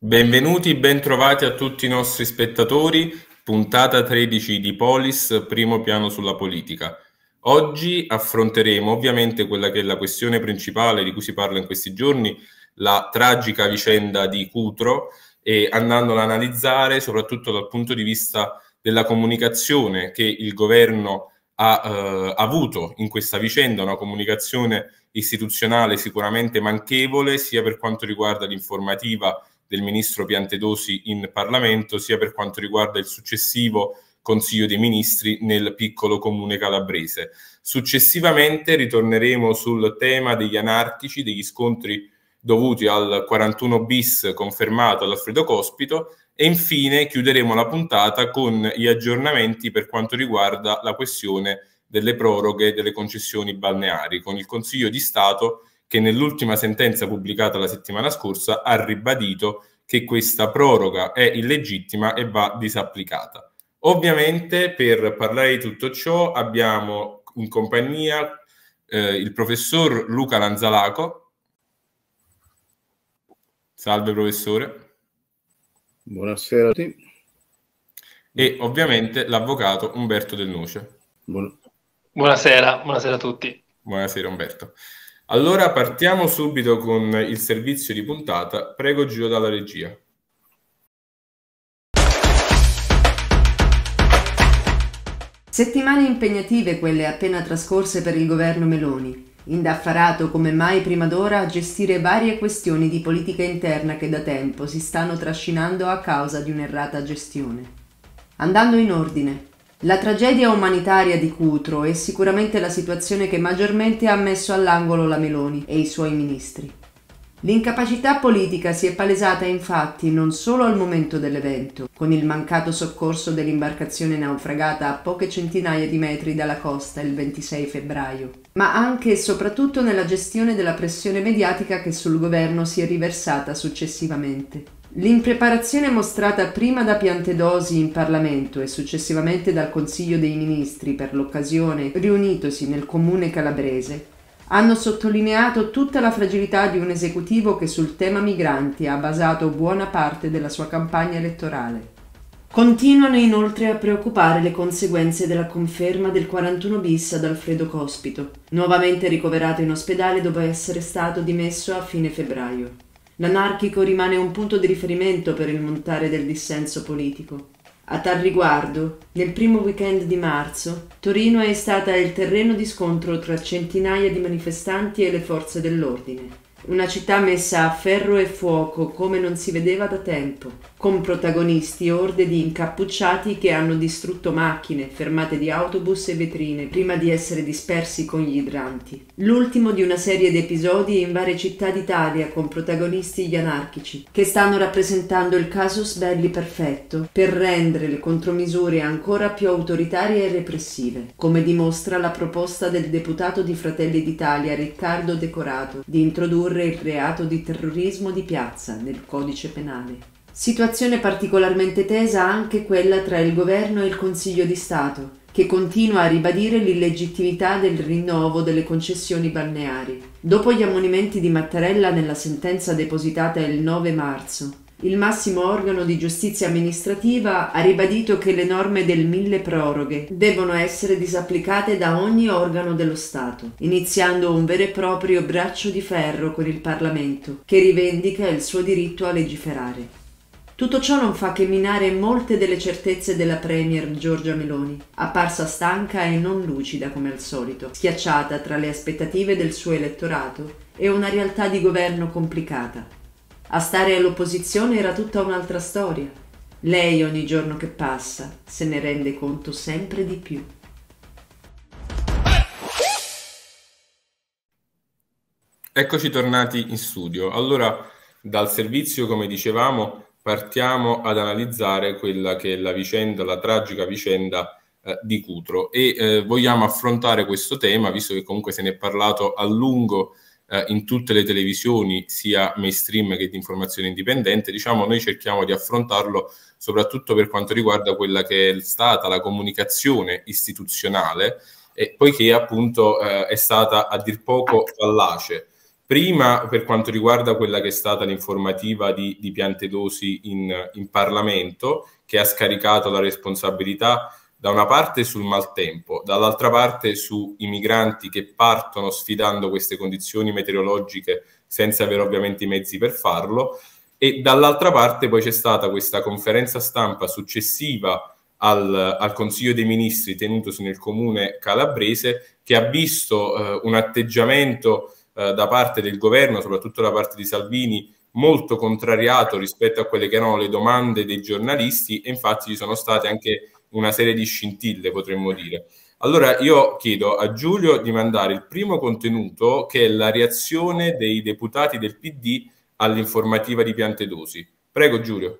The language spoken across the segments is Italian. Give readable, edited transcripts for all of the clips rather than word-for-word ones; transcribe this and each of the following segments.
Benvenuti, bentrovati a tutti i nostri spettatori, puntata 13 di Polis, primo piano sulla politica. Oggi affronteremo ovviamente quella che è la questione principale di cui si parla in questi giorni, la tragica vicenda di Cutro, e andandola a analizzare soprattutto dal punto di vista della comunicazione che il governo ha avuto in questa vicenda, una comunicazione istituzionale sicuramente manchevole, sia per quanto riguarda l'informativa del ministro Piantedosi in Parlamento, sia per quanto riguarda il successivo Consiglio dei Ministri nel piccolo comune calabrese. Successivamente ritorneremo sul tema degli anarchici, degli scontri dovuti al 41 bis confermato all'Alfredo Cospito, e infine chiuderemo la puntata con gli aggiornamenti per quanto riguarda la questione delle proroghe delle concessioni balneari, con il Consiglio di Stato che nell'ultima sentenza pubblicata la settimana scorsa ha ribadito che questa proroga è illegittima e va disapplicata. Ovviamente per parlare di tutto ciò abbiamo in compagnia il professor Luca Lanzalaco. Salve professore. Buonasera a tutti. E ovviamente l'avvocato Umberto Del Noce. Buonasera a tutti. Buonasera Umberto. Allora partiamo subito con il servizio di puntata. Prego Gio dalla regia. Settimane impegnative quelle appena trascorse per il governo Meloni, indaffarato come mai prima d'ora a gestire varie questioni di politica interna che da tempo si stanno trascinando a causa di un'errata gestione. Andando in ordine, la tragedia umanitaria di Cutro è sicuramente la situazione che maggiormente ha messo all'angolo la Meloni e i suoi ministri. L'incapacità politica si è palesata infatti non solo al momento dell'evento, con il mancato soccorso dell'imbarcazione naufragata a poche centinaia di metri dalla costa il 26 febbraio, ma anche e soprattutto nella gestione della pressione mediatica che sul governo si è riversata successivamente. L'impreparazione mostrata prima da Piantedosi in Parlamento e successivamente dal Consiglio dei Ministri per l'occasione riunitosi nel comune calabrese hanno sottolineato tutta la fragilità di un esecutivo che sul tema migranti ha basato buona parte della sua campagna elettorale. Continuano inoltre a preoccupare le conseguenze della conferma del 41 bis ad Alfredo Cospito, nuovamente ricoverato in ospedale dopo essere stato dimesso a fine febbraio. L'anarchico rimane un punto di riferimento per il montare del dissenso politico. A tal riguardo, nel primo weekend di marzo, Torino è stata il terreno di scontro tra centinaia di manifestanti e le forze dell'ordine. Una città messa a ferro e fuoco come non si vedeva da tempo, con protagonisti orde di incappucciati che hanno distrutto macchine, fermate di autobus e vetrine prima di essere dispersi con gli idranti. L'ultimo di una serie di episodi in varie città d'Italia con protagonisti gli anarchici, che stanno rappresentando il casus belli perfetto per rendere le contromisure ancora più autoritarie e repressive, come dimostra la proposta del deputato di Fratelli d'Italia Riccardo Decorato di introdurre il reato di terrorismo di piazza nel codice penale. Situazione particolarmente tesa anche quella tra il governo e il Consiglio di Stato, che continua a ribadire l'illegittimità del rinnovo delle concessioni balneari. Dopo gli ammonimenti di Mattarella nella sentenza depositata il 9 marzo, il massimo organo di giustizia amministrativa ha ribadito che le norme del milleproroghe devono essere disapplicate da ogni organo dello Stato, iniziando un vero e proprio braccio di ferro con il Parlamento, che rivendica il suo diritto a legiferare. Tutto ciò non fa che minare molte delle certezze della Premier Giorgia Meloni, apparsa stanca e non lucida come al solito, schiacciata tra le aspettative del suo elettorato e una realtà di governo complicata. A stare all'opposizione era tutta un'altra storia. Lei ogni giorno che passa se ne rende conto sempre di più. Eccoci tornati in studio. Allora, dal servizio, come dicevamo, partiamo ad analizzare quella che è la vicenda, la tragica vicenda di Cutro, e vogliamo affrontare questo tema, visto che comunque se ne è parlato a lungo in tutte le televisioni, sia mainstream che di informazione indipendente. Diciamo, noi cerchiamo di affrontarlo soprattutto per quanto riguarda quella che è stata la comunicazione istituzionale, poiché appunto è stata a dir poco fallace. Prima, per quanto riguarda quella che è stata l'informativa di Piantedosi in Parlamento, che ha scaricato la responsabilità da una parte sul maltempo, dall'altra parte sui migranti che partono sfidando queste condizioni meteorologiche senza avere ovviamente i mezzi per farlo, e dall'altra parte poi c'è stata questa conferenza stampa successiva al Consiglio dei Ministri tenutosi nel comune calabrese, che ha visto un atteggiamento da parte del governo, soprattutto da parte di Salvini, molto contrariato rispetto a quelle che erano le domande dei giornalisti, e infatti ci sono state anche una serie di scintille, potremmo dire. Allora io chiedo a Giulio di mandare il primo contenuto, che è la reazione dei deputati del PD all'informativa di Piantedosi. Prego Giulio.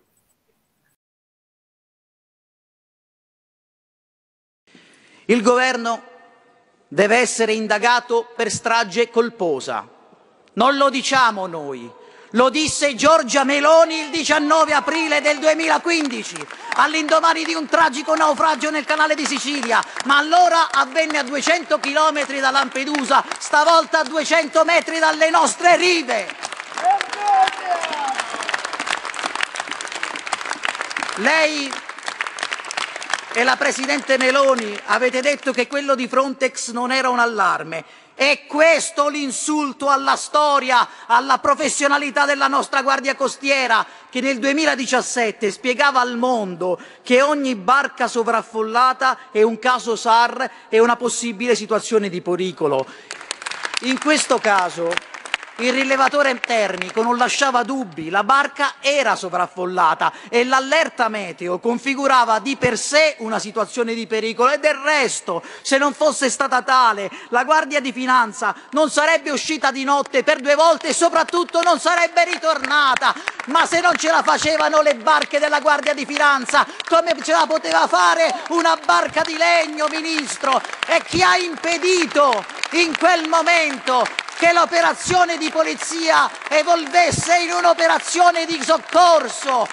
Il governo deve essere indagato per strage colposa. Non lo diciamo noi, lo disse Giorgia Meloni il 19 aprile del 2015, all'indomani di un tragico naufragio nel canale di Sicilia, ma allora avvenne a 200 chilometri da Lampedusa, stavolta a 200 metri dalle nostre rive. Lei e la Presidente Meloni avete detto che quello di Frontex non era un allarme. È questo l'insulto alla storia, alla professionalità della nostra Guardia Costiera, che nel 2017 spiegava al mondo che ogni barca sovraffollata è un caso SAR e una possibile situazione di pericolo. In questo caso il rilevatore termico non lasciava dubbi, la barca era sovraffollata e l'allerta meteo configurava di per sé una situazione di pericolo, e del resto, se non fosse stata tale, la Guardia di Finanza non sarebbe uscita di notte per 2 volte e soprattutto non sarebbe ritornata. Ma se non ce la facevano le barche della Guardia di Finanza, come ce la poteva fare una barca di legno, Ministro? E chi ha impedito in quel momento che l'operazione di polizia evolvesse in un'operazione di soccorso?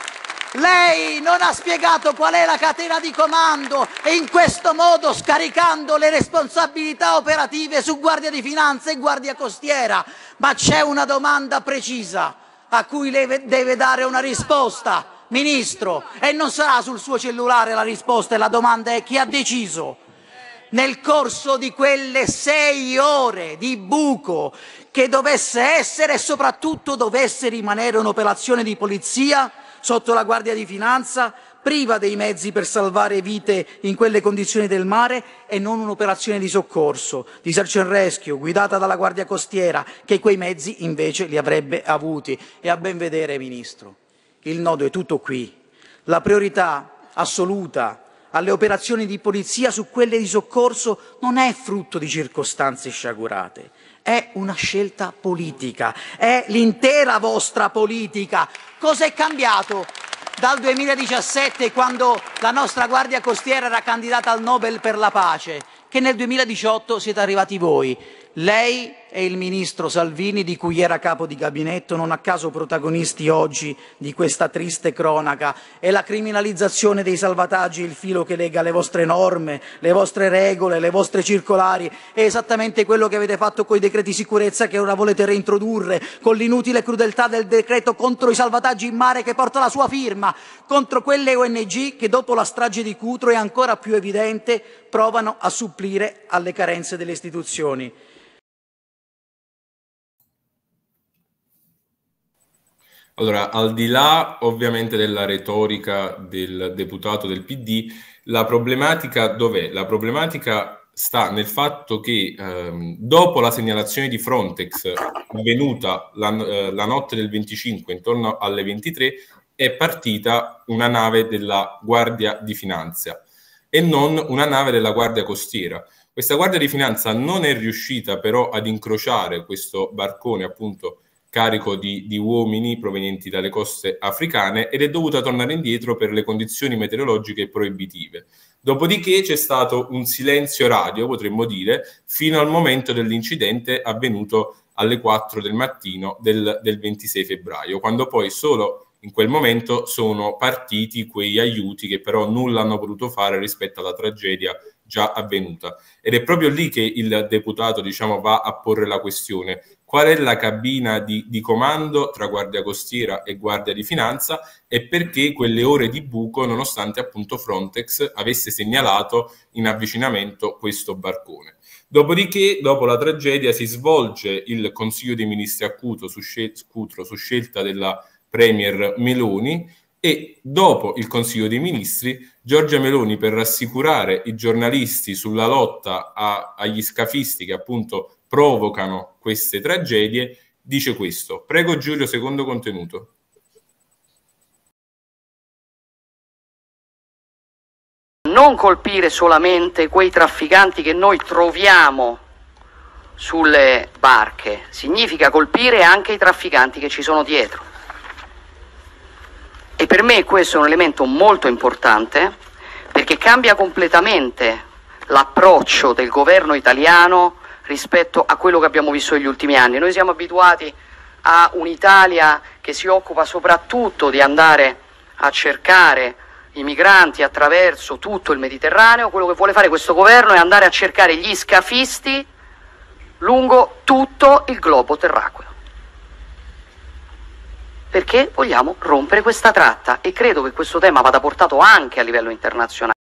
Lei non ha spiegato qual è la catena di comando, e in questo modo scaricando le responsabilità operative su Guardia di Finanza e Guardia Costiera. Ma c'è una domanda precisa a cui lei deve dare una risposta, Ministro, e non sarà sul suo cellulare la risposta, e la domanda è: chi ha deciso? Nel corso di quelle 6 ore di buco che dovesse essere, e soprattutto dovesse rimanere, un'operazione di polizia sotto la Guardia di Finanza, priva dei mezzi per salvare vite in quelle condizioni del mare, e non un'operazione di soccorso, di search and rescue, guidata dalla Guardia Costiera, che quei mezzi invece li avrebbe avuti. E a ben vedere, Ministro, il nodo è tutto qui. La priorità assoluta alle operazioni di polizia su quelle di soccorso non è frutto di circostanze sciagurate, è una scelta politica, è l'intera vostra politica. Cos'è cambiato dal 2017, quando la nostra Guardia Costiera era candidata al Nobel per la pace, che nel 2018 siete arrivati voi? Lei e il ministro Salvini, di cui era capo di gabinetto, non a caso protagonisti oggi di questa triste cronaca. È la criminalizzazione dei salvataggi il filo che lega le vostre norme, le vostre regole, le vostre circolari. È esattamente quello che avete fatto con i decreti sicurezza, che ora volete reintrodurre, con l'inutile crudeltà del decreto contro i salvataggi in mare, che porta la sua firma, contro quelle ONG che dopo la strage di Cutro, è ancora più evidente, provano a supplire alle carenze delle istituzioni. Allora, al di là ovviamente della retorica del deputato del PD, la problematica dov'è? La problematica sta nel fatto che dopo la segnalazione di Frontex avvenuta la notte del 25, intorno alle 23, è partita una nave della Guardia di Finanza e non una nave della Guardia Costiera. Questa Guardia di Finanza non è riuscita però ad incrociare questo barcone, appunto, carico di uomini provenienti dalle coste africane, ed è dovuta tornare indietro per le condizioni meteorologiche proibitive. Dopodiché c'è stato un silenzio radio, potremmo dire, fino al momento dell'incidente avvenuto alle 4 del mattino del 26 febbraio, quando poi solo in quel momento sono partiti quei aiuti che però nulla hanno potuto fare rispetto alla tragedia già avvenuta. Ed è proprio lì che il deputato, diciamo, va a porre la questione: qual è la cabina di comando tra Guardia Costiera e Guardia di Finanza, e perché quelle ore di buco, nonostante appunto Frontex avesse segnalato in avvicinamento questo barcone. Dopodiché, dopo la tragedia, si svolge il Consiglio dei Ministri a Cutro su scelta della Premier Meloni, e dopo il Consiglio dei Ministri Giorgia Meloni, per rassicurare i giornalisti sulla lotta agli scafisti che appunto provocano queste tragedie, dice questo. Prego Giulio, secondo contenuto. Non colpire solamente quei trafficanti che noi troviamo sulle barche, significa colpire anche i trafficanti che ci sono dietro. E per me questo è un elemento molto importante, perché cambia completamente l'approccio del governo italiano rispetto a quello che abbiamo visto negli ultimi anni. Noi siamo abituati a un'Italia che si occupa soprattutto di andare a cercare i migranti attraverso tutto il Mediterraneo. Quello che vuole fare questo governo è andare a cercare gli scafisti lungo tutto il globo terracqueo, perché vogliamo rompere questa tratta, e credo che questo tema vada portato anche a livello internazionale.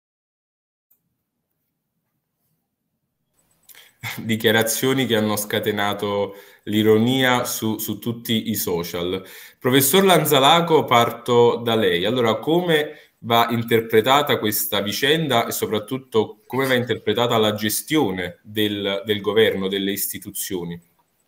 Dichiarazioni che hanno scatenato l'ironia su tutti i social. Professor Lanzalaco, parto da lei. Allora, come va interpretata questa vicenda e soprattutto come va interpretata la gestione del governo, delle istituzioni?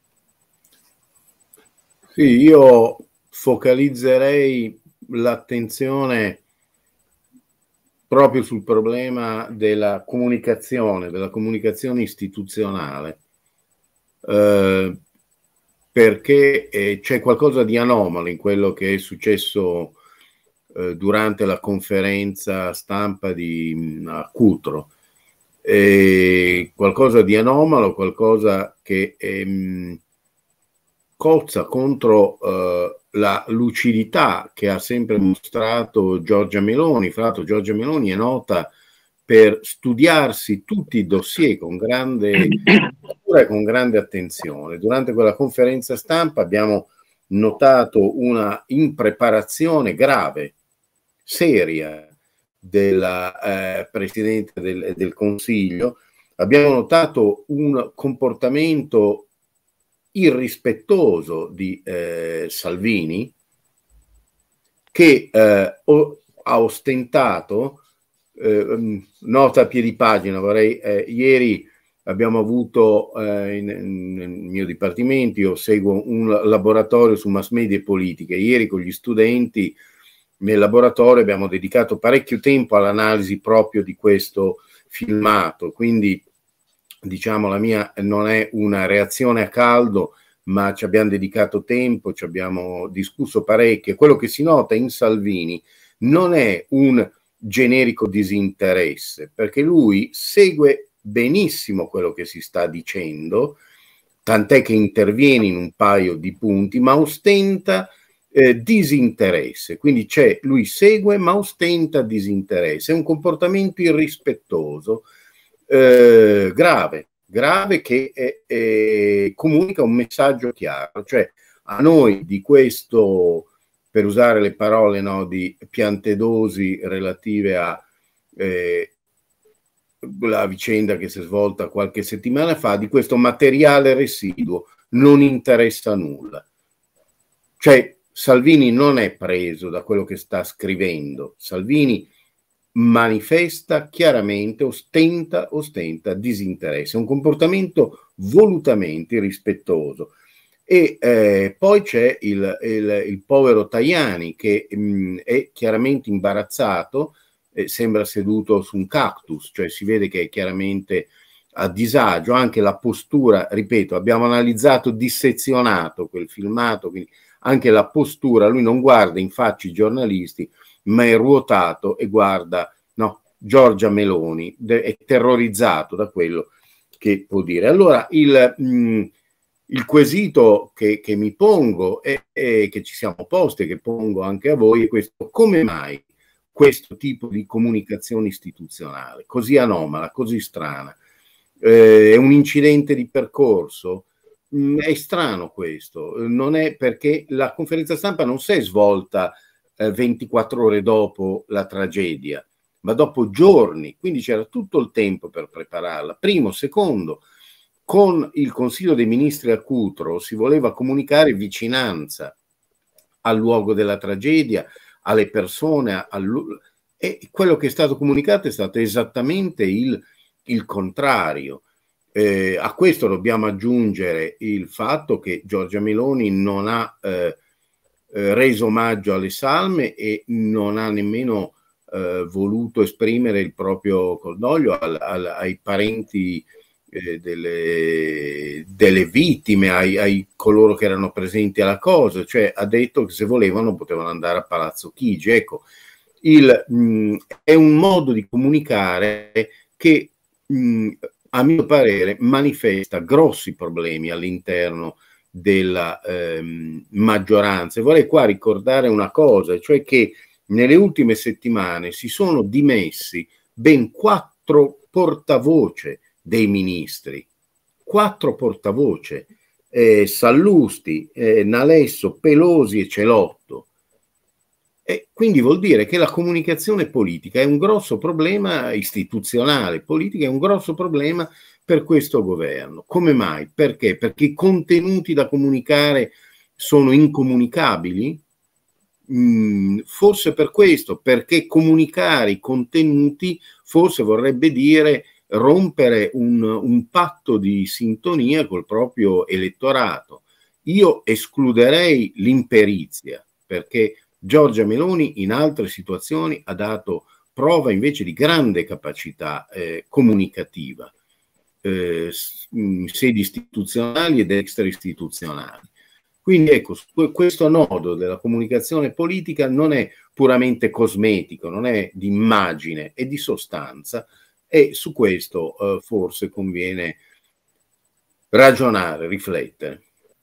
Sì, io focalizzerei l'attenzione proprio sul problema della comunicazione istituzionale, perché c'è qualcosa di anomalo in quello che è successo durante la conferenza stampa a Cutro. Qualcosa di anomalo, qualcosa che cozza contro la lucidità che ha sempre mostrato Giorgia Meloni. Fra l'altro Giorgia Meloni è nota per studiarsi tutti i dossier con grande cura e con grande attenzione. Durante quella conferenza stampa abbiamo notato una impreparazione grave, seria, della Presidente del Consiglio. Abbiamo notato un comportamento irrispettoso di Salvini, che ha ostentato, nota a piedi pagina, ieri abbiamo avuto nel mio dipartimento, io seguo un laboratorio su mass media e politiche, ieri con gli studenti nel laboratorio abbiamo dedicato parecchio tempo all'analisi proprio di questo filmato, quindi diciamo la mia non è una reazione a caldo, ma ci abbiamo dedicato tempo, ci abbiamo discusso parecchio. Quello che si nota in Salvini non è un generico disinteresse, perché lui segue benissimo quello che si sta dicendo, tant'è che interviene in un paio di punti, ma ostenta disinteresse. Quindi lui segue ma ostenta disinteresse. È un comportamento irrispettoso, grave che comunica un messaggio chiaro, cioè a noi di questo, per usare le parole di Piantedosi relative a la vicenda che si è svolta qualche settimana fa, di questo materiale residuo non interessa nulla. Cioè Salvini non è preso da quello che sta scrivendo, Salvini manifesta chiaramente, ostenta disinteresse, un comportamento volutamente irrispettoso. E poi c'è il povero Tajani che è chiaramente imbarazzato, sembra seduto su un cactus, cioè si vede che è chiaramente a disagio, anche la postura, ripeto, abbiamo analizzato, dissezionato quel filmato, quindi anche la postura, lui non guarda in faccia i giornalisti, ma è ruotato e guarda Giorgia Meloni, è terrorizzato da quello che può dire. Allora il quesito che mi pongo e che ci siamo posti e che pongo anche a voi è questo: come mai questo tipo di comunicazione istituzionale, così anomala, così strana. È un incidente di percorso? È strano questo, non è, perché la conferenza stampa non si è svolta 24 ore dopo la tragedia, ma dopo giorni, quindi c'era tutto il tempo per prepararla. Primo, secondo, con il Consiglio dei Ministri a Cutro si voleva comunicare vicinanza al luogo della tragedia, alle persone, e quello che è stato comunicato è stato esattamente il contrario. A questo dobbiamo aggiungere il fatto che Giorgia Meloni non ha reso omaggio alle salme e non ha nemmeno voluto esprimere il proprio cordoglio ai parenti delle vittime, ai coloro che erano presenti alla cosa, cioè ha detto che se volevano potevano andare a Palazzo Chigi. Ecco, è un modo di comunicare che a mio parere manifesta grossi problemi all'interno della maggioranza. E vorrei qua ricordare una cosa, cioè che nelle ultime settimane si sono dimessi ben 4 portavoce dei ministri, 4 portavoce, Sallusti, Nalesso, Pelosi e Celotto. E quindi vuol dire che la comunicazione politica è un grosso problema istituzionale, politica è un grosso problema per questo governo. Come mai? Perché? Perché i contenuti da comunicare sono incomunicabili? Forse per questo, perché comunicare i contenuti forse vorrebbe dire rompere un patto di sintonia col proprio elettorato. Io escluderei l'imperizia, perché Giorgia Meloni in altre situazioni ha dato prova invece di grande capacità comunicativa, in sedi istituzionali ed extra-istituzionali. Quindi ecco, questo nodo della comunicazione politica non è puramente cosmetico, non è di immagine, è di sostanza, e su questo forse conviene ragionare, riflettere.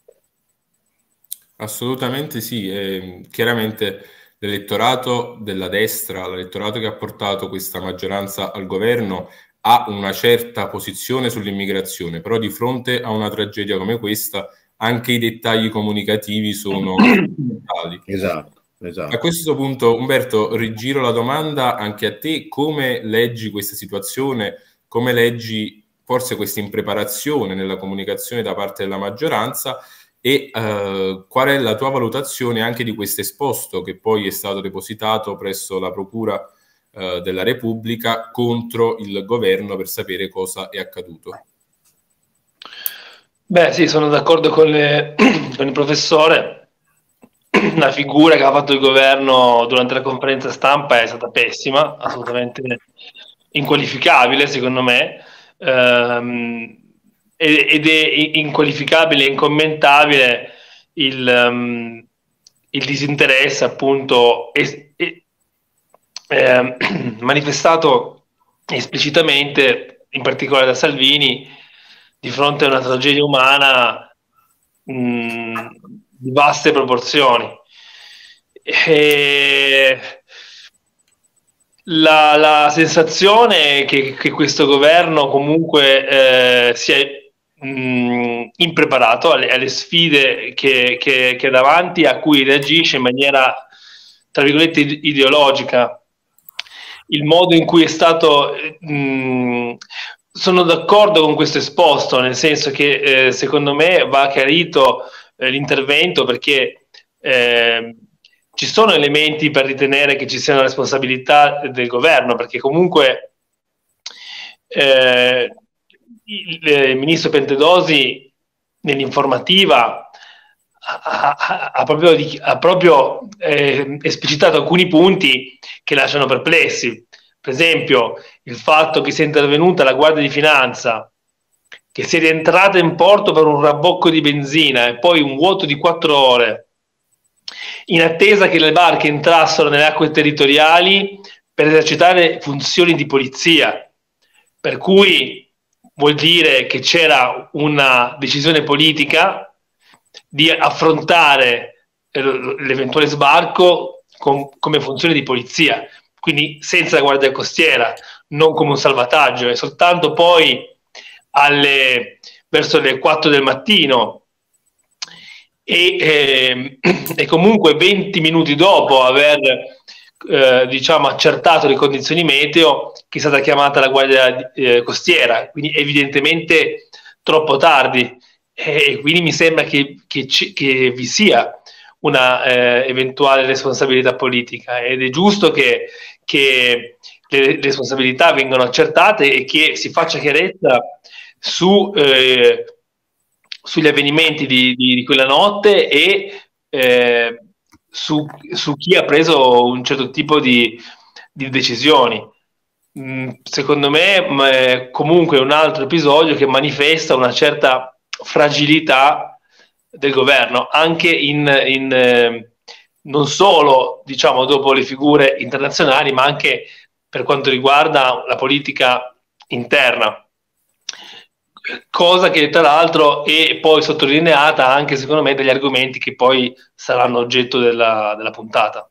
Assolutamente sì, chiaramente l'elettorato della destra, l'elettorato che ha portato questa maggioranza al governo ha una certa posizione sull'immigrazione, però di fronte a una tragedia come questa anche i dettagli comunicativi sono fondamentali. Esatto. A questo punto, Umberto, rigiro la domanda anche a te: come leggi questa situazione? Come leggi forse questa impreparazione nella comunicazione da parte della maggioranza? E qual è la tua valutazione anche di questo esposto che poi è stato depositato presso la Procura della Repubblica contro il governo per sapere cosa è accaduto? Beh, sì, sono d'accordo con il professore. La figura che ha fatto il governo durante la conferenza stampa è stata pessima, assolutamente inqualificabile secondo me, ed è inqualificabile e incommentabile il disinteresse appunto manifestato esplicitamente, in particolare da Salvini, di fronte a una tragedia umana di vaste proporzioni. La sensazione è che questo governo comunque sia impreparato alle sfide che è davanti, a cui reagisce in maniera, tra virgolette, ideologica. Il modo in cui è stato... sono d'accordo con questo esposto, nel senso che secondo me va chiarito l'intervento, perché ci sono elementi per ritenere che ci sia una responsabilità del governo, perché comunque il ministro Piantedosi nell'informativa ha proprio esplicitato alcuni punti che lasciano perplessi. Per esempio, il fatto che sia intervenuta la Guardia di Finanza, che sia rientrata in porto per un rabbocco di benzina e poi un vuoto di 4 ore, in attesa che le barche entrassero nelle acque territoriali per esercitare funzioni di polizia. Per cui vuol dire che c'era una decisione politica di affrontare l'eventuale sbarco come funzione di polizia. quindi senza la Guardia Costiera, non come un salvataggio, e soltanto poi verso le 4 del mattino e comunque 20 minuti dopo aver diciamo accertato le condizioni meteo, che è stata chiamata la Guardia Costiera, quindi evidentemente troppo tardi, e quindi mi sembra che vi sia una eventuale responsabilità politica, ed è giusto che le responsabilità vengano accertate e che si faccia chiarezza sugli avvenimenti di quella notte e su chi ha preso un certo tipo di decisioni. Secondo me comunque è un altro episodio che manifesta una certa fragilità del governo, anche non solo diciamo dopo le figure internazionali, ma anche per quanto riguarda la politica interna, cosa che tra l'altro è poi sottolineata anche secondo me dagli argomenti che poi saranno oggetto della puntata.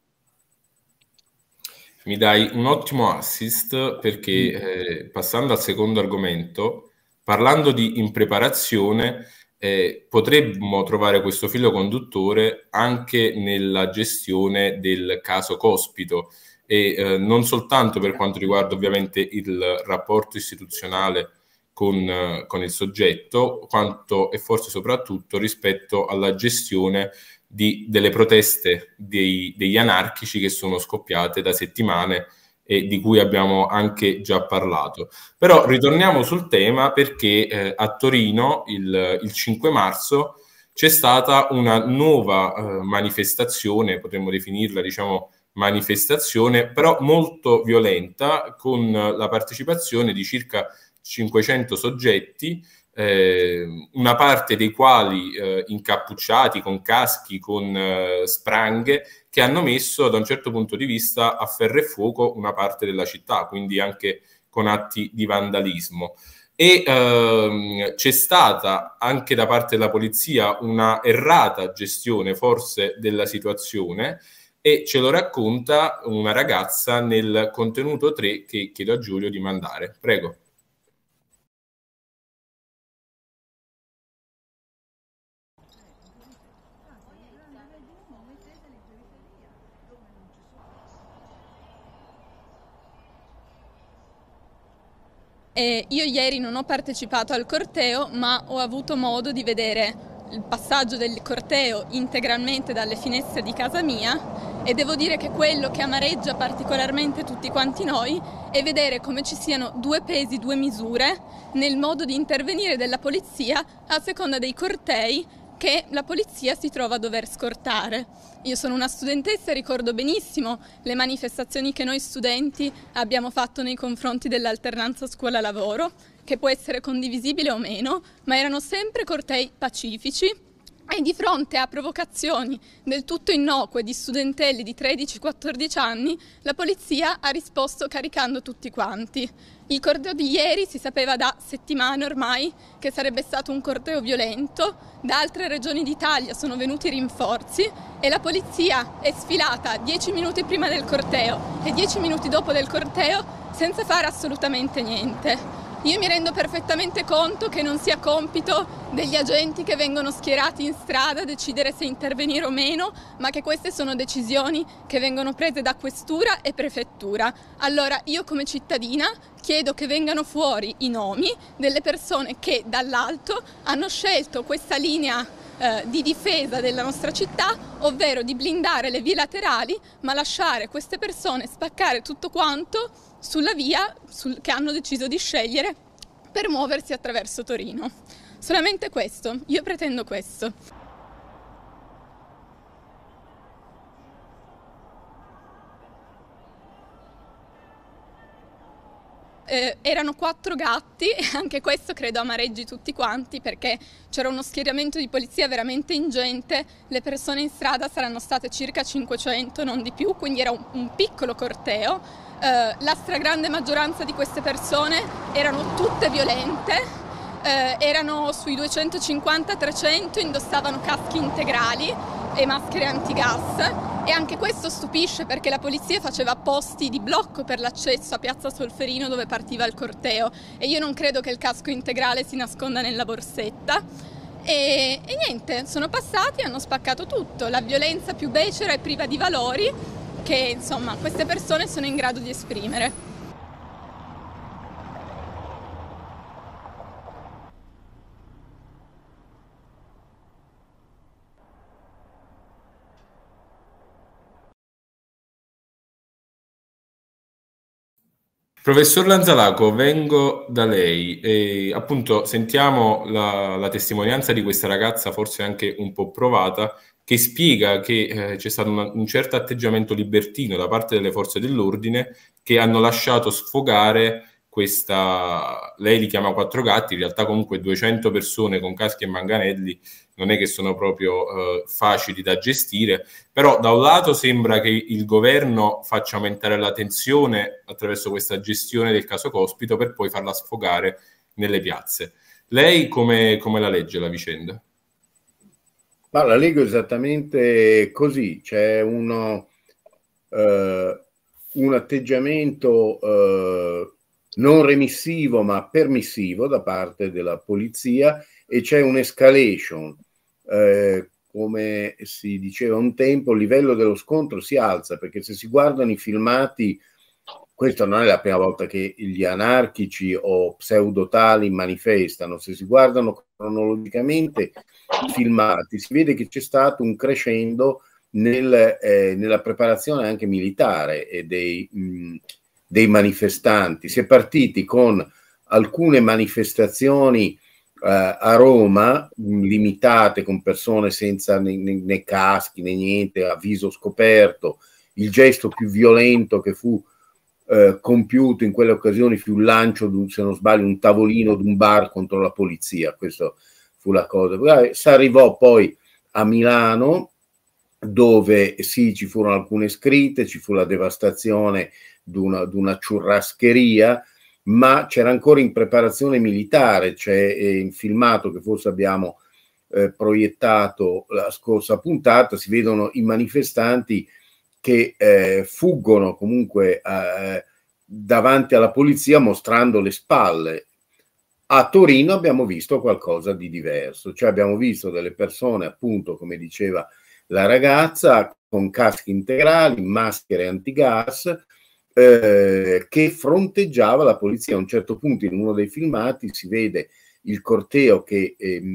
Mi dai un ottimo assist, perché passando al secondo argomento, parlando di impreparazione, potremmo trovare questo filo conduttore anche nella gestione del caso Cospito, e non soltanto per quanto riguarda ovviamente il rapporto istituzionale con il soggetto, quanto e forse soprattutto rispetto alla gestione delle proteste degli anarchici che sono scoppiate da settimane e di cui abbiamo anche già parlato. Però ritorniamo sul tema, perché a Torino il 5 marzo c'è stata una nuova manifestazione, potremmo definirla diciamo manifestazione, però molto violenta, con la partecipazione di circa 500 soggetti, una parte dei quali incappucciati, con caschi, con spranghe, che hanno messo da un certo punto di vista a ferro e fuoco una parte della città, quindi anche con atti di vandalismo. E c'è stata anche da parte della polizia una errata gestione forse della situazione, e ce lo racconta una ragazza nel contenuto 3 che chiedo a Giulio di mandare. Prego. Io ieri non ho partecipato al corteo, ma ho avuto modo di vedere il passaggio del corteo integralmente dalle finestre di casa mia, e devo dire che quello che amareggia particolarmente tutti quanti noi è vedere come ci siano due pesi, due misure nel modo di intervenire della polizia a seconda dei cortei che la polizia si trova a dover scortare. Io sono una studentessa e ricordo benissimo le manifestazioni che noi studenti abbiamo fatto nei confronti dell'alternanza scuola-lavoro, che può essere condivisibile o meno, ma erano sempre cortei pacifici, e di fronte a provocazioni del tutto innocue di studentelli di 13-14 anni, la polizia ha risposto caricando tutti quanti. Il corteo di ieri si sapeva da settimane ormai che sarebbe stato un corteo violento, da altre regioni d'Italia sono venuti rinforzi e la polizia è sfilata 10 minuti prima del corteo e 10 minuti dopo del corteo senza fare assolutamente niente. Io mi rendo perfettamente conto che non sia compito degli agenti che vengono schierati in strada decidere se intervenire o meno, ma che queste sono decisioni che vengono prese da questura e prefettura. Allora io come cittadina chiedo che vengano fuori i nomi delle persone che dall'alto hanno scelto questa linea di difesa della nostra città, ovvero di blindare le vie laterali, ma lasciare queste persone spaccare tutto quanto sulla via che hanno deciso di scegliere per muoversi attraverso Torino. Solamente questo, io pretendo questo. Erano 4 gatti e anche questo credo amareggi tutti quanti, perché c'era uno schieramento di polizia veramente ingente, le persone in strada saranno state circa 500, non di più, quindi era un piccolo corteo. La stragrande maggioranza di queste persone erano tutte violente, erano sui 250-300, indossavano caschi integrali e maschere antigas. E anche questo stupisce perché la polizia faceva posti di blocco per l'accesso a Piazza Solferino dove partiva il corteo, e io non credo che il casco integrale si nasconda nella borsetta. E niente, sono passati e hanno spaccato tutto, la violenza più becera e priva di valori che insomma queste persone sono in grado di esprimere. Professor Lanzalaco, vengo da lei e appunto sentiamo la testimonianza di questa ragazza, forse anche un po' provata, che spiega che c'è stato un certo atteggiamento libertino da parte delle forze dell'ordine che hanno lasciato sfogare questa, lei li chiama quattro gatti, in realtà comunque 200 persone con caschi e manganelli non è che sono proprio facili da gestire, però da un lato sembra che il governo faccia aumentare la tensione attraverso questa gestione del caso Cospito per poi farla sfogare nelle piazze. Lei come la legge la vicenda? Ma la leggo esattamente così, c'è un atteggiamento non remissivo ma permissivo da parte della polizia e c'è un'escalation. Come si diceva un tempo, il livello dello scontro si alza, perché se si guardano i filmati, questa non è la prima volta che gli anarchici o pseudotali manifestano, se si guardano cronologicamente i filmati si vede che c'è stato un crescendo nella preparazione anche militare dei manifestanti. Si è partiti con alcune manifestazioni a Roma, limitate, con persone senza né caschi né niente, a viso scoperto. Il gesto più violento che fu compiuto in quelle occasioni fu il lancio, se non sbaglio, un tavolino di un bar contro la polizia. Questo fu la cosa. Si arrivò poi a Milano, dove sì, ci furono alcune scritte, ci fu la devastazione di una ciurrascheria, ma c'era ancora in preparazione militare. C'è in filmato che forse abbiamo proiettato la scorsa puntata, si vedono i manifestanti che fuggono comunque davanti alla polizia mostrando le spalle. A Torino abbiamo visto qualcosa di diverso, cioè abbiamo visto delle persone, appunto, come diceva la ragazza, con caschi integrali, maschere antigas, che fronteggiava la polizia. A un certo punto in uno dei filmati si vede il corteo che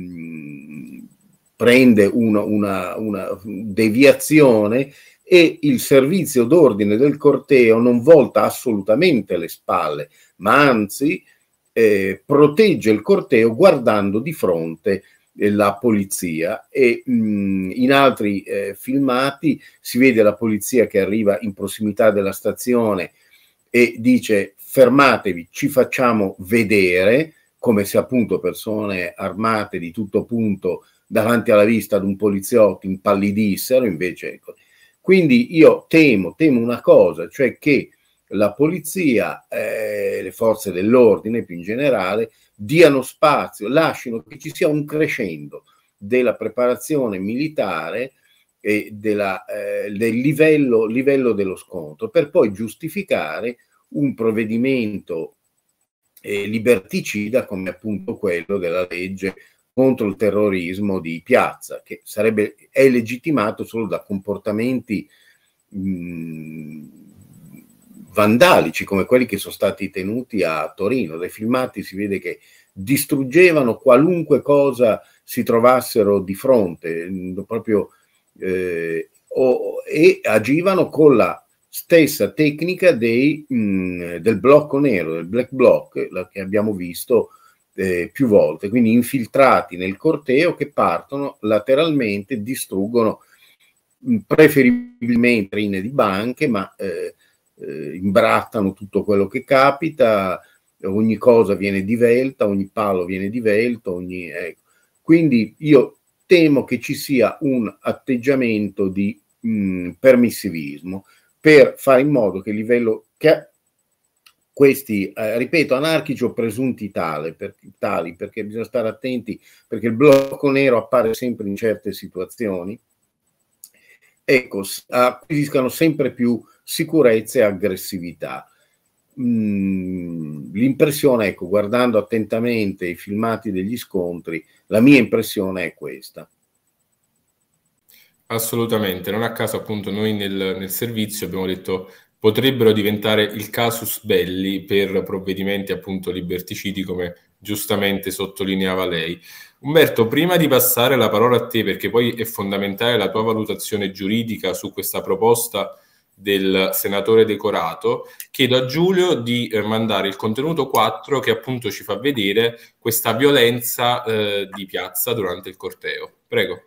prende una deviazione e il servizio d'ordine del corteo non volta assolutamente le spalle, ma anzi protegge il corteo guardando di fronte la polizia. E in altri filmati si vede la polizia che arriva in prossimità della stazione e dice: fermatevi, ci facciamo vedere, come se appunto persone armate di tutto punto davanti alla vista di un poliziotto impallidissero. Invece, quindi io temo una cosa, cioè che la polizia, le forze dell'ordine più in generale, diano spazio, lasciano che ci sia un crescendo della preparazione militare e del livello dello scontro, per poi giustificare un provvedimento liberticida come appunto quello della legge contro il terrorismo di piazza, che è legittimato solo da comportamenti vandalici come quelli che sono stati tenuti a Torino. Dai filmati si vede che distruggevano qualunque cosa si trovassero di fronte, proprio, e agivano con la stessa tecnica del blocco nero, del black bloc, che abbiamo visto più volte, quindi infiltrati nel corteo che partono lateralmente, distruggono preferibilmente vetrine di banche, ma imbrattano tutto quello che capita, ogni cosa viene divelta, ogni palo viene divelto, ecco. Quindi io temo che ci sia un atteggiamento di permissivismo per fare in modo che il livello che questi, ripeto, anarchici o presunti tali, perché bisogna stare attenti, perché il blocco nero appare sempre in certe situazioni, acquisiscano sempre più sicurezza e aggressività. L'impressione, ecco, guardando attentamente i filmati degli scontri, la mia impressione è questa. Assolutamente, non a caso appunto noi nel servizio abbiamo detto potrebbero diventare il casus belli per provvedimenti appunto liberticidi, come giustamente sottolineava lei. Umberto, prima di passare la parola a te, perché poi è fondamentale la tua valutazione giuridica su questa proposta del senatore Decorato, chiedo a Giulio di mandare il contenuto 4 che appunto ci fa vedere questa violenza di piazza durante il corteo. Prego.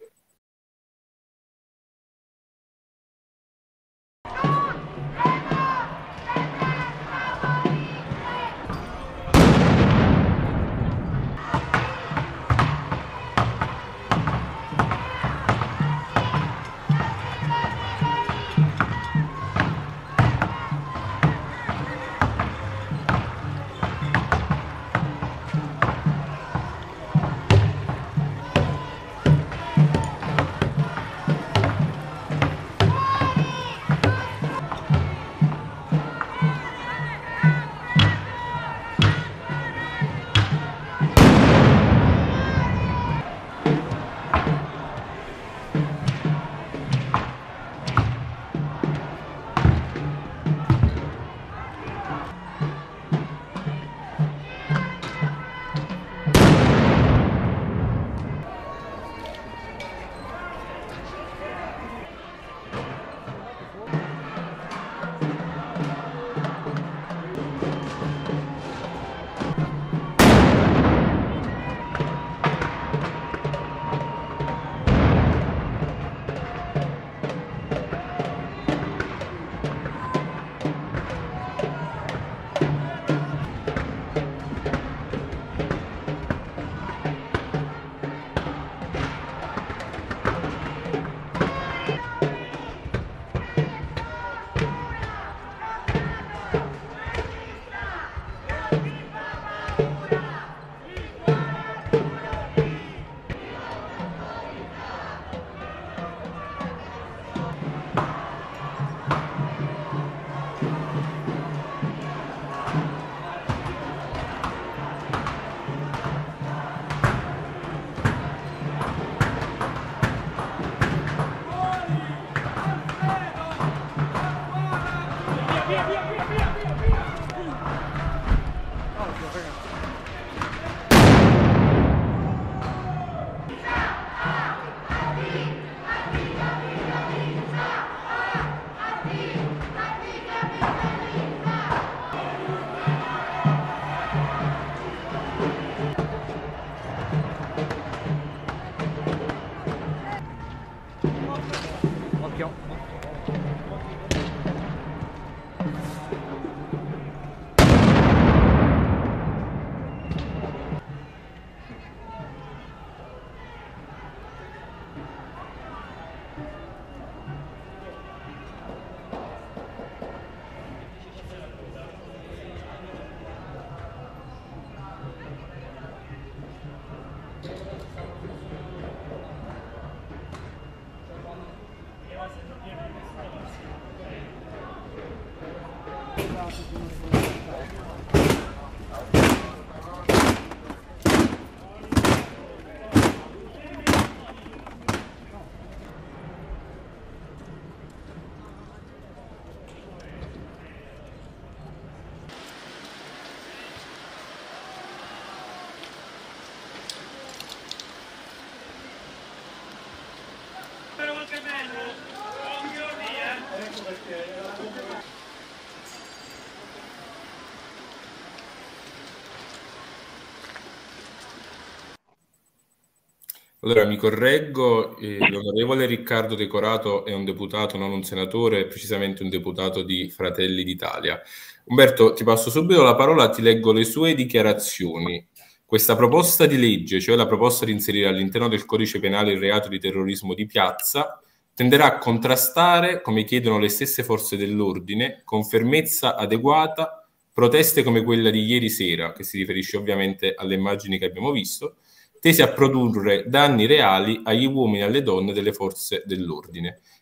Allora mi correggo, l'onorevole Riccardo Decorato è un deputato, non un senatore, è precisamente un deputato di Fratelli d'Italia. Umberto, ti passo subito la parola, ti leggo le sue dichiarazioni. Questa proposta di legge, cioè la proposta di inserire all'interno del codice penale il reato di terrorismo di piazza, tenderà a contrastare, come chiedono le stesse forze dell'ordine, con fermezza adeguata, proteste come quella di ieri sera, che si riferisce ovviamente alle immagini che abbiamo visto, tesi a produrre danni reali agli uomini e alle donne delle forze dell'ordine.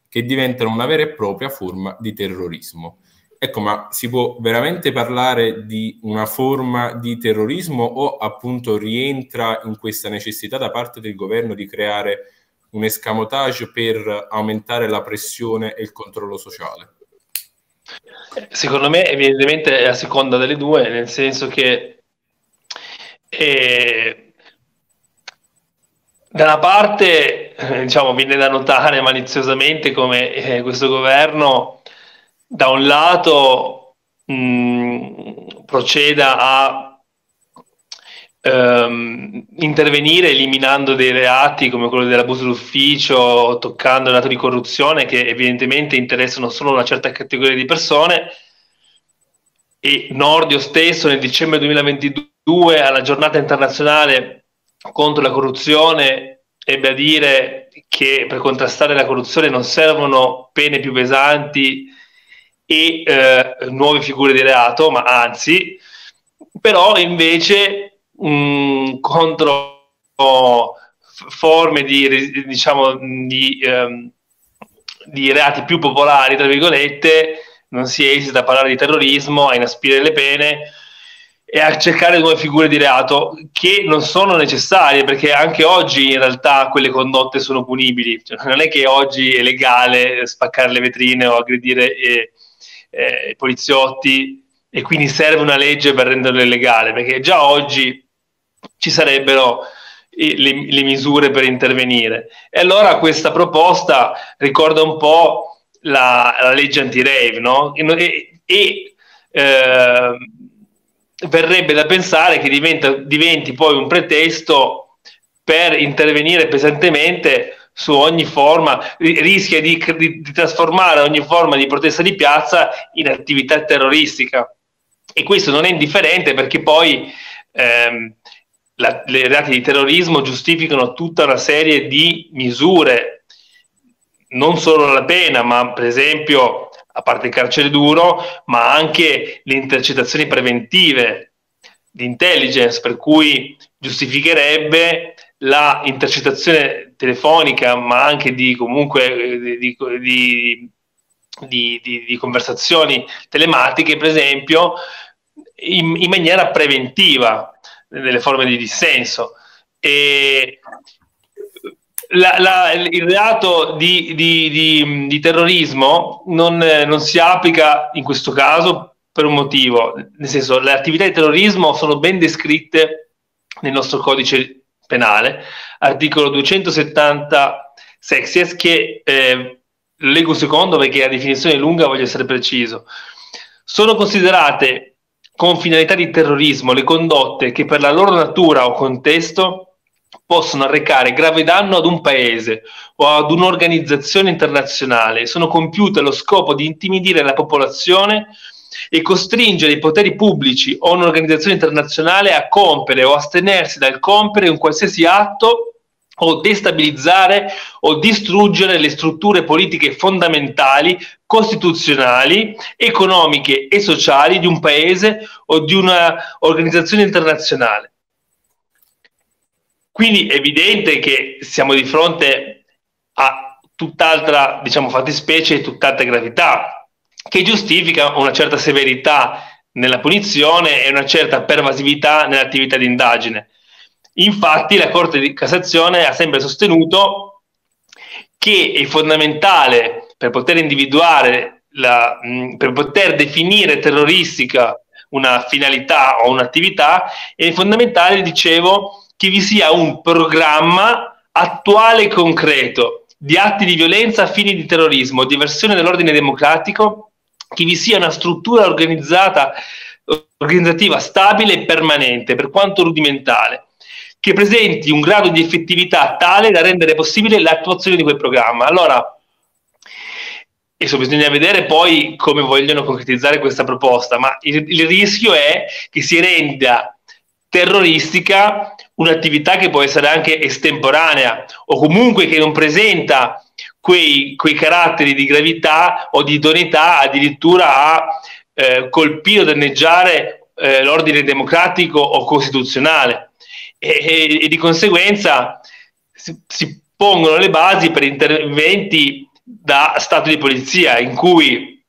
che diventano una vera e propria forma di terrorismo. Ecco, ma si può veramente parlare di una forma di terrorismo o appunto rientra in questa necessità da parte del governo di creare un escamotage per aumentare la pressione e il controllo sociale? Secondo me evidentemente è a seconda delle due, nel senso che da una parte diciamo, viene da notare maliziosamente come questo governo da un lato proceda a intervenire eliminando dei reati come quello dell'abuso d'ufficio, toccando il reato di corruzione, che evidentemente interessano solo una certa categoria di persone. E Nordio stesso nel dicembre 2022 alla giornata internazionale contro la corruzione ebbe a dire che per contrastare la corruzione non servono pene più pesanti e nuove figure di reato, ma anzi, però invece contro forme di, diciamo, di reati più popolari, tra virgolette, non si esita a parlare di terrorismo, a inaspirare le pene e a cercare nuove figure di reato che non sono necessarie, perché anche oggi in realtà quelle condotte sono punibili. Cioè, non è che oggi è legale spaccare le vetrine o aggredire i poliziotti e quindi serve una legge per renderlo illegale, perché già oggi ci sarebbero le misure per intervenire. E allora questa proposta ricorda un po' la legge anti-rave, no? Verrebbe da pensare che diventi poi un pretesto per intervenire pesantemente su ogni forma, rischia di trasformare ogni forma di protesta di piazza in attività terroristica. E questo non è indifferente, perché poi le reati di terrorismo giustificano tutta una serie di misure, non solo la pena, ma per esempio, a parte il carcere duro, ma anche le intercettazioni preventive di intelligence, per cui giustificherebbe la intercettazione telefonica, ma anche di conversazioni telematiche, per esempio, in maniera preventiva nelle forme di dissenso. E il reato di terrorismo non si applica in questo caso per un motivo, nel senso, le attività di terrorismo sono ben descritte nel nostro codice penale, articolo 270 sexies, che leggo secondo perché la definizione è lunga, voglio essere preciso. Sono considerate con finalità di terrorismo le condotte che per la loro natura o contesto possono arrecare grave danno ad un paese o ad un'organizzazione internazionale, sono compiute allo scopo di intimidire la popolazione e costringere i poteri pubblici o un'organizzazione internazionale a compiere o astenersi dal compiere un qualsiasi atto o destabilizzare o distruggere le strutture politiche fondamentali, costituzionali, economiche e sociali di un paese o di una organizzazione internazionale. Quindi è evidente che siamo di fronte a tutt'altra, diciamo, fattispecie e tutt'altra gravità, che giustifica una certa severità nella punizione e una certa pervasività nell'attività di indagine. Infatti la Corte di Cassazione ha sempre sostenuto che è fondamentale, per poter individuare, per poter definire terroristica una finalità o un'attività, è fondamentale, dicevo, che vi sia un programma attuale e concreto di atti di violenza a fini di terrorismo, di eversione dell'ordine democratico, che vi sia una struttura organizzativa stabile e permanente, per quanto rudimentale, che presenti un grado di effettività tale da rendere possibile l'attuazione di quel programma. Allora, adesso bisogna vedere poi come vogliono concretizzare questa proposta, ma il rischio è che si renda terroristica un'attività che può essere anche estemporanea o comunque che non presenta quei caratteri di gravità o di idoneità addirittura a colpire o danneggiare l'ordine democratico o costituzionale, e di conseguenza si pongono le basi per interventi da stato di polizia, in cui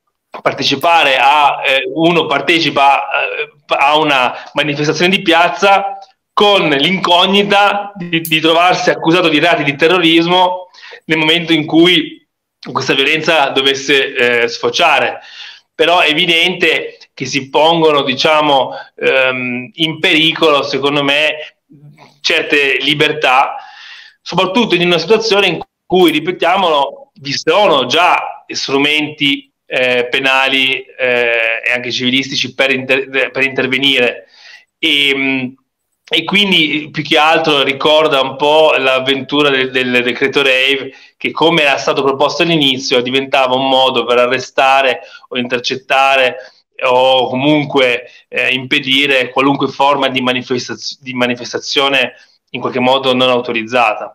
uno partecipa a una manifestazione di piazza con l'incognita di trovarsi accusato di reati di terrorismo nel momento in cui questa violenza dovesse sfociare. Però è evidente che si pongono, diciamo, in pericolo, secondo me, certe libertà, soprattutto in una situazione in cui, ripetiamolo, vi sono già strumenti penali e anche civilistici per intervenire, e quindi più che altro ricorda un po' l'avventura del decreto Rave, che, come era stato proposto all'inizio, diventava un modo per arrestare o intercettare o comunque impedire qualunque forma di manifestazione in qualche modo non autorizzata.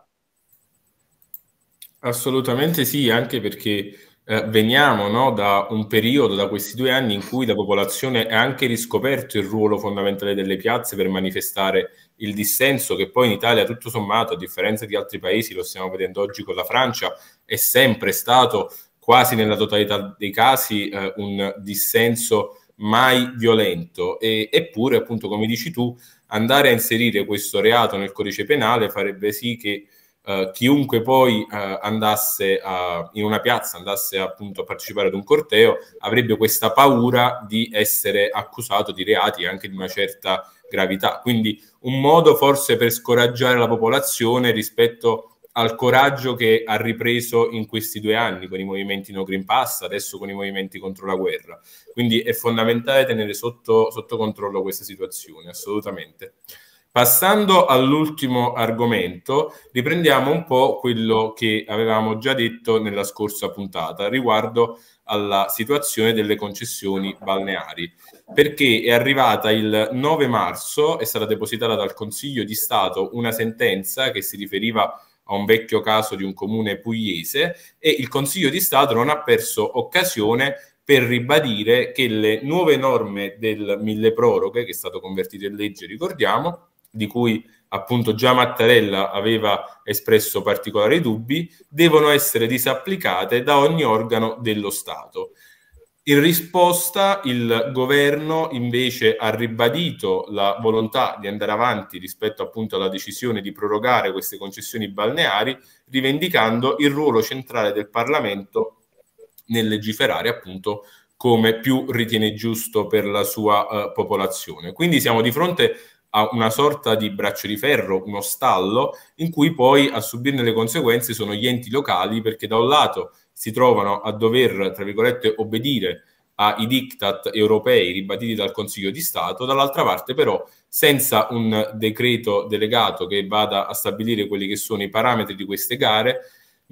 Assolutamente sì, anche perché veniamo, no, da un periodo, da questi 2 anni, in cui la popolazione ha anche riscoperto il ruolo fondamentale delle piazze per manifestare il dissenso, che poi in Italia, tutto sommato, a differenza di altri paesi, lo stiamo vedendo oggi con la Francia, è sempre stato quasi nella totalità dei casi un dissenso mai violento, eppure, appunto, come dici tu, andare a inserire questo reato nel codice penale farebbe sì che chiunque poi andasse in una piazza, andasse appunto a partecipare ad un corteo, avrebbe questa paura di essere accusato di reati anche di una certa gravità. Quindi un modo forse per scoraggiare la popolazione rispetto al coraggio che ha ripreso in questi 2 anni con i movimenti no Green Pass, adesso con i movimenti contro la guerra. Quindi è fondamentale tenere sotto controllo questa situazione, assolutamente. Passando all'ultimo argomento, riprendiamo un po' quello che avevamo già detto nella scorsa puntata riguardo alla situazione delle concessioni balneari, perché è arrivata il 9 marzo, è stata depositata dal Consiglio di Stato una sentenza che si riferiva a un vecchio caso di un comune pugliese, e il Consiglio di Stato non ha perso occasione per ribadire che le nuove norme del milleproroghe, che è stato convertito in legge, ricordiamo, di cui appunto già Mattarella aveva espresso particolari dubbi, devono essere disapplicate da ogni organo dello Stato. In risposta, il governo invece ha ribadito la volontà di andare avanti rispetto appunto alla decisione di prorogare queste concessioni balneari, rivendicando il ruolo centrale del Parlamento nel legiferare appunto come più ritiene giusto per la sua popolazione. Quindi siamo di fronte a una sorta di braccio di ferro, uno stallo, in cui poi a subirne le conseguenze sono gli enti locali, perché da un lato si trovano a dover, tra virgolette, obbedire ai diktat europei ribaditi dal Consiglio di Stato, dall'altra parte però senza un decreto delegato che vada a stabilire quelli che sono i parametri di queste gare,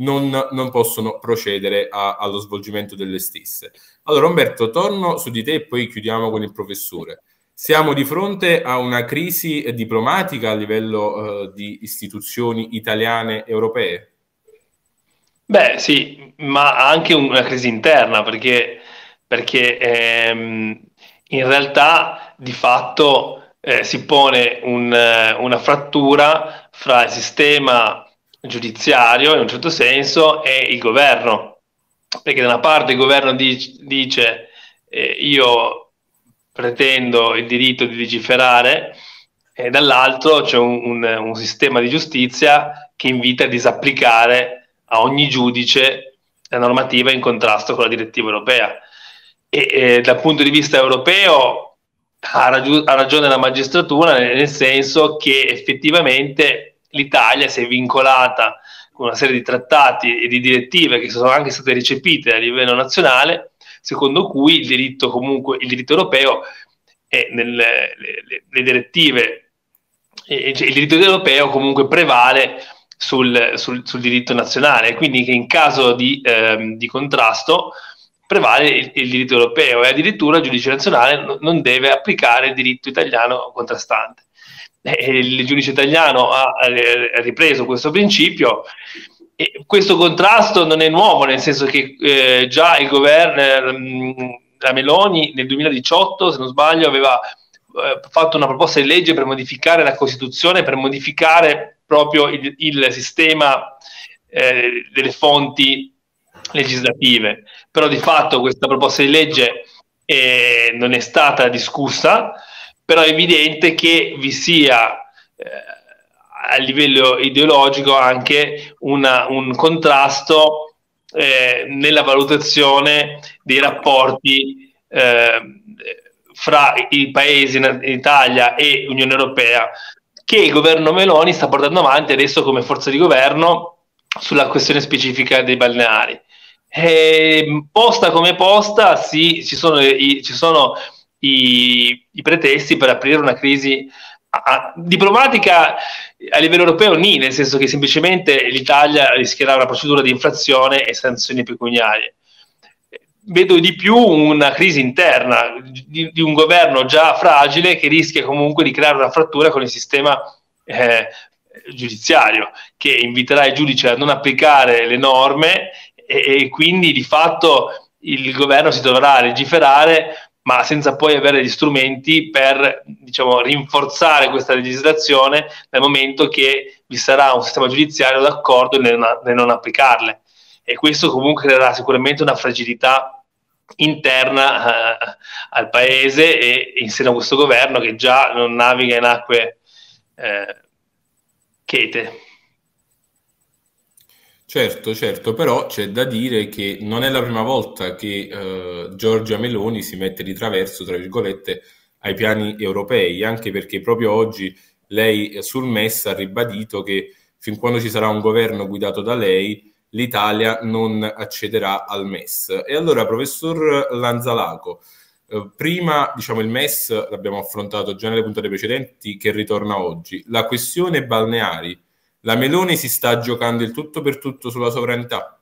non possono procedere allo svolgimento delle stesse. Allora Umberto, torno su di te e poi chiudiamo con il professore. Siamo di fronte a una crisi diplomatica a livello di istituzioni italiane e europee? Beh sì, ma anche una crisi interna, perché in realtà di fatto si pone una frattura fra il sistema giudiziario, in un certo senso, e il governo, perché da una parte il governo dice io pretendo il diritto di legiferare, e dall'altro c'è un sistema di giustizia che invita a disapplicare a ogni giudice la normativa in contrasto con la direttiva europea. E dal punto di vista europeo ha ragione la magistratura, nel senso che effettivamente l'Italia si è vincolata con una serie di trattati e di direttive che sono anche state recepite a livello nazionale, secondo cui il diritto europeo e le direttive il diritto europeo comunque prevale sul diritto nazionale, quindi che in caso di contrasto prevale il diritto europeo, e addirittura il giudice nazionale non deve applicare il diritto italiano contrastante. Il giudice italiano ha ripreso questo principio. E questo contrasto non è nuovo, nel senso che già il governo, la Meloni nel 2018, se non sbaglio, aveva fatto una proposta di legge per modificare la Costituzione, per modificare proprio il sistema delle fonti legislative, però di fatto questa proposta di legge non è stata discussa, però è evidente che vi sia a livello ideologico anche un contrasto nella valutazione dei rapporti fra i paesi in Italia e Unione Europea, che il governo Meloni sta portando avanti adesso come forza di governo sulla questione specifica dei balneari. Posta come posta, sì, ci sono i pretesti per aprire una crisi diplomatica a livello europeo, nel senso che semplicemente l'Italia rischierà una procedura di infrazione e sanzioni pecuniarie. Vedo di più una crisi interna di un governo già fragile che rischia comunque di creare una frattura con il sistema giudiziario, che inviterà i giudici a non applicare le norme e quindi di fatto il governo si troverà a legiferare ma senza poi avere gli strumenti per, diciamo, rinforzare questa legislazione nel momento che vi sarà un sistema giudiziario d'accordo nel non applicarle. E questo comunque creerà sicuramente una fragilità interna al paese e in seno a questo governo che già non naviga in acque chete. Certo, però c'è da dire che non è la prima volta che Giorgia Meloni si mette di traverso, tra virgolette, ai piani europei, anche perché proprio oggi lei sul MES ha ribadito che fin quando ci sarà un governo guidato da lei, l'Italia non accederà al MES. E allora, professor Lanzalaco, prima, diciamo, il MES l'abbiamo affrontato già nelle puntate precedenti, che ritorna oggi. La questione balneari, la Meloni si sta giocando il tutto per tutto sulla sovranità?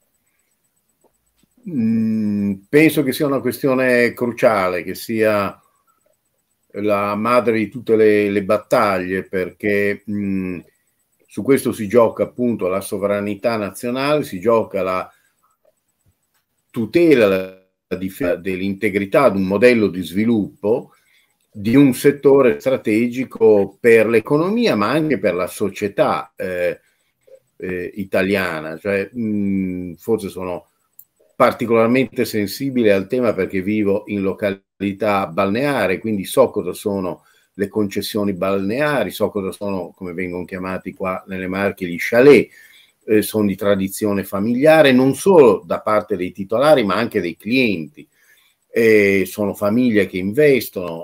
Penso che sia una questione cruciale, che sia la madre di tutte le battaglie, perché su questo si gioca appunto la sovranità nazionale, si gioca la tutela, la difesa dell'integrità di un modello di sviluppo di un settore strategico per l'economia ma anche per la società italiana. Cioè, forse sono particolarmente sensibile al tema perché vivo in località balneare, quindi so cosa sono le concessioni balneari, so cosa sono, come vengono chiamati qua nelle Marche, gli chalet. Sono di tradizione familiare non solo da parte dei titolari ma anche dei clienti. Sono famiglie che investono,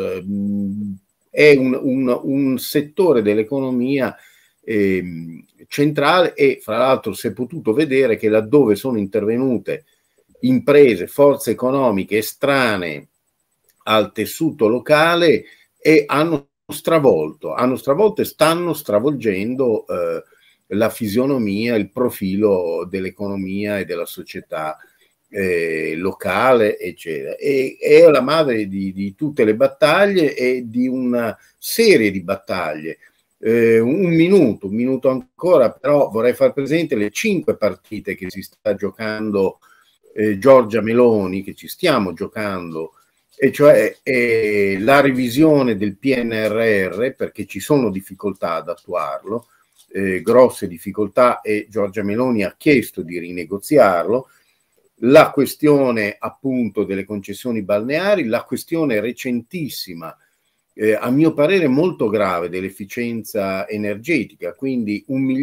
è un settore dell'economia centrale e fra l'altro si è potuto vedere che laddove sono intervenute imprese, forze economiche estranee al tessuto locale hanno stravolto e stanno stravolgendo la fisionomia, il profilo dell'economia e della società locale, eccetera. E è la madre di tutte le battaglie e di una serie di battaglie. Un minuto ancora, però vorrei far presente le 5 partite che si sta giocando Giorgia Meloni, che ci stiamo giocando, e cioè la revisione del PNRR, perché ci sono difficoltà ad attuarlo, grosse difficoltà, e Giorgia Meloni ha chiesto di rinegoziarlo. La questione appunto delle concessioni balneari, la questione recentissima, a mio parere molto grave, dell'efficienza energetica, quindi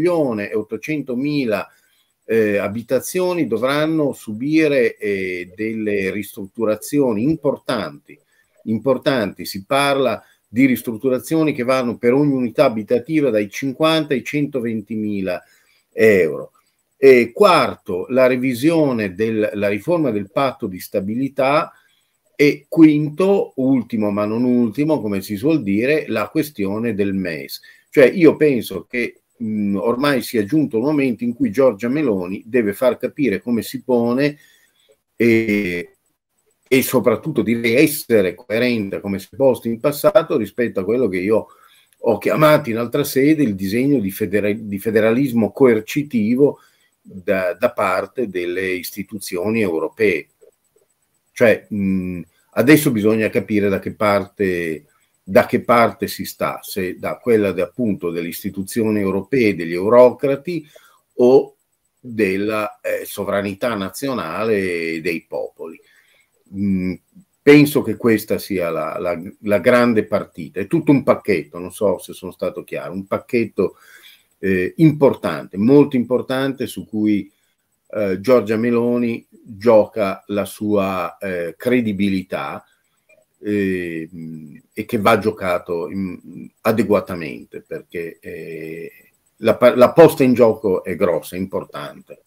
1.800.000 abitazioni dovranno subire delle ristrutturazioni importanti. Si parla di ristrutturazioni che vanno per ogni unità abitativa dai 50 ai 120.000 euro. E quarto, la revisione la riforma del patto di stabilità, e quinto, ultimo ma non ultimo, come si suol dire, la questione del MES. Cioè io penso che ormai sia giunto il momento in cui Giorgia Meloni deve far capire come si pone e soprattutto direi essere coerente come si è posto in passato rispetto a quello che io ho chiamato in altra sede il disegno di federalismo coercitivo da parte delle istituzioni europee. Cioè adesso bisogna capire da che parte si sta, se da quella appunto delle istituzioni europee, degli eurocrati, o della sovranità nazionale dei popoli. Penso che questa sia la grande partita. È tutto un pacchetto, non so se sono stato chiaro, un pacchetto importante, molto importante, su cui Giorgia Meloni gioca la sua credibilità e che va giocato adeguatamente, perché la posta in gioco è grossa, è importante.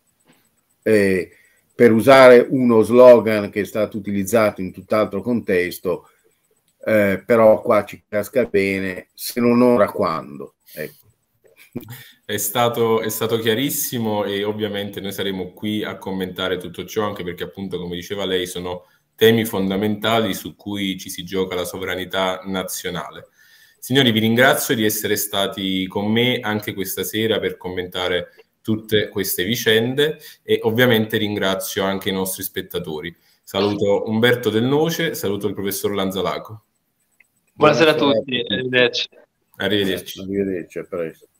Per usare uno slogan che è stato utilizzato in tutt'altro contesto, però qua ci casca bene, se non ora quando. Ecco. È stato chiarissimo, e ovviamente noi saremo qui a commentare tutto ciò, anche perché appunto, come diceva lei, sono temi fondamentali su cui ci si gioca la sovranità nazionale. Signori, vi ringrazio di essere stati con me anche questa sera per commentare tutte queste vicende, e ovviamente ringrazio anche i nostri spettatori. Saluto Umberto Del Noce, saluto il professor Lanzalaco. Buonasera a tutti, arrivederci. Arrivederci. Arrivederci, a presto.